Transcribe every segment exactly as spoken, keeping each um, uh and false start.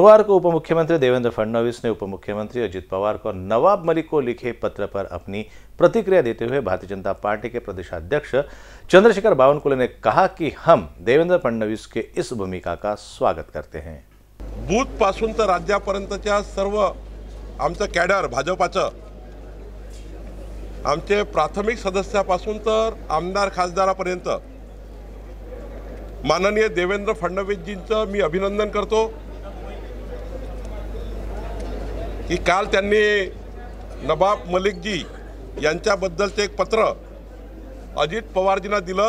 गुरुवार को उप मुख्यमंत्री देवेंद्र फडणवीस ने उप मुख्यमंत्री अजित पवार को नवाब मलिक को लिखे पत्र पर अपनी प्रतिक्रिया देते हुए भारतीय जनता पार्टी के प्रदेशाध्यक्ष चंद्रशेखर बावनकुळे ने कहा कि हम देवेंद्र फडणवीस के इस भूमिका का स्वागत करते हैं। बूथ पासून तर राज्यापर्यंतच्या सर्व आमचं कॅडर भाजपाचं, आमचे प्राथमिक सदस्यापासून तर आमदार खासदारापर्यंत माननीय देवेंद्र फडणवीसजींचं मी अभिनंदन करतो की काल त्यांनी नवाब मलिकजी यांच्याबद्दलचे एक पत्र अजित पवारजींना दिलं।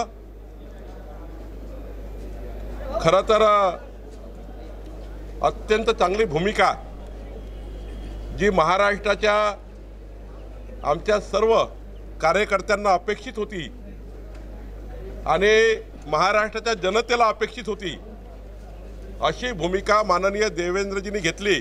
खरं तर अत्यंत चांगली भूमिका जी महाराष्ट्राच्या आमच्या सर्व कार्यकर्त्यांना अपेक्षित होती आणि महाराष्ट्राच्या जनतेला अपेक्षित होती, अशी भूमिका माननीय देवेंद्रजींनी घेतली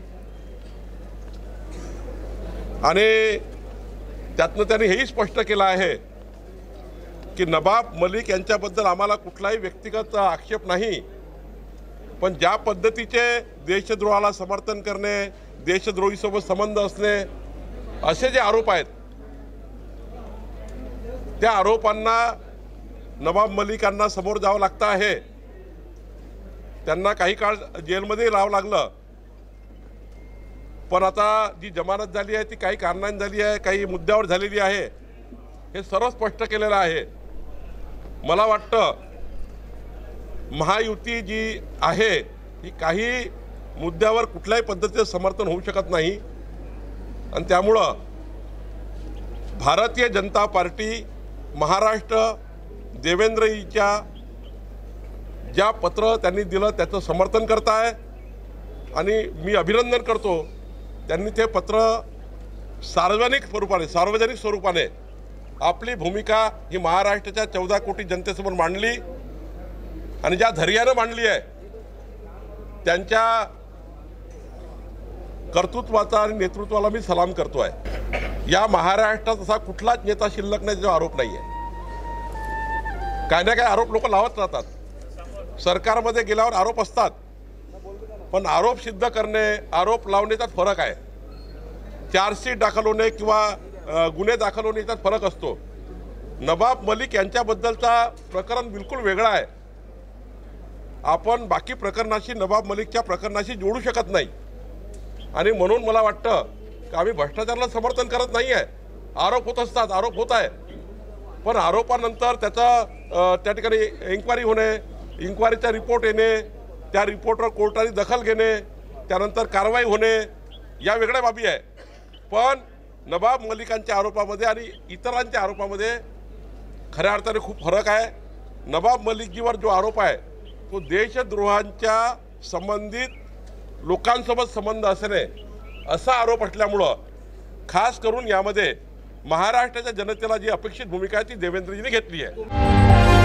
आणि त्यातनं त्यांनी हेही स्पष्ट केलं आहे की नवाब मलिक यांच्याबद्दल आम्हाला कुठलाही व्यक्तिगत आक्षेप नाही, पण ज्या पद्धतीचे देशद्रोहाला समर्थन करणे, देशद्रोहीसोबत संबंध असणे असे जे आरोप आहेत, त्या आरोपांना नवाब मलिकांना समोर जावं लागतं आहे। त्यांना काही काळ जेलमध्ये राहावं लागलं, पण आता जी जमानत झाली आहे ती काही कारणांनी झाली आहे, काही मुद्द्यावर झालेली आहे, हे सर्व स्पष्ट केलेलं आहे। मला वाटतं महायुती जी आहे ही काही मुद्द्यावर कुठल्याही पद्धतीचं समर्थन होऊ शकत नाही आणि त्यामुळं भारतीय जनता पार्टी महाराष्ट्र देवेंद्रजींच्या ज्या पत्र त्यांनी दिलं त्याचं समर्थन करत आहे आणि मी अभिनंदन करतो। त्यांनी ते पत्र सार्वजनिक स्वरूपाने सार्वजनिक स्वरूपाने आपली भूमिका ही महाराष्ट्राच्या चौदा कोटी जनतेसमोर मांडली आणि ज्या धैर्याने मांडली आहे त्यांच्या कर्तृत्वाचा आणि नेतृत्वाला मी सलाम करतो आहे। या महाराष्ट्रात असा कुठलाच नेता शिल्लक नाही जो आरोप नाही आहे। काय ना काय आरोप लोक लावत राहतात, सरकारमध्ये गेल्यावर आरोप असतात, पण आरोप सिद्ध करणे आरोप लावण्याचा फरक आहे। चार्जशीट दाखल होणे किंवा गुन्हे दाखल होणे याच्यात फरक असतो। नवाब मलिक यांच्याबद्दलचा प्रकरण बिलकुल वेगळं आहे। आपण बाकी प्रकरणाशी नवाब मलिकच्या प्रकरणाशी जोडू शकत नाही आणि म्हणून मला वाटतं की आम्ही भ्रष्टाचाराला समर्थन करत नाही आहे। आरोप होत असतात, आरोप होत आहे, पण आरोपानंतर त्याचा त्या ठिकाणी इन्क्वायरी होणे, इन्क्वायरीचा रिपोर्ट येणे, त्या रिपोर्टवर कोर्टाने दखल घेणे, त्यानंतर कारवाई होणे या वेगळ्या बाबी आहे। पण नवाब मलिकांच्या आरोपामध्ये आणि इतरांच्या आरोपामध्ये खऱ्या अर्थाने खूप फरक आहे। नवाब मलिकजीवर जो आरोप आहे तो देशद्रोहांच्या संबंधित लोकांसोबत संबंध असणे असा आरोप असल्यामुळं खास करून यामध्ये महाराष्ट्राच्या जनतेला जी अपेक्षित भूमिका आहे ती देवेंद्रजींनी घेतली आहे।